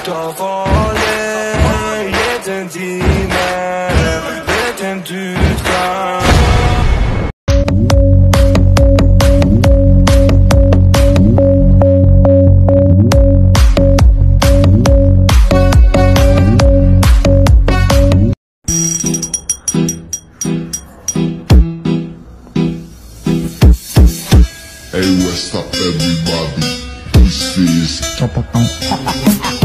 ska farlig, gitt en time, vet en utgang. Hey, what's up everybody? This is